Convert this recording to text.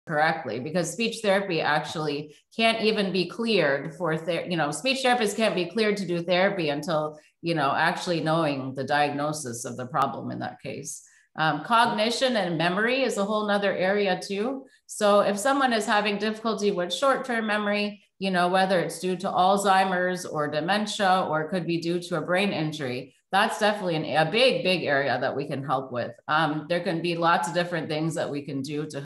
correctly, because speech therapy actually can't even be cleared for, speech therapists can't be cleared to do therapy until, actually knowing the diagnosis of the problem in that case. Cognition and memory is a whole nother area too. So if someone is having difficulty with short-term memory, whether it's due to Alzheimer's or dementia, or it could be due to a brain injury, that's definitely a big area that we can help with. There can be lots of different things that we can do to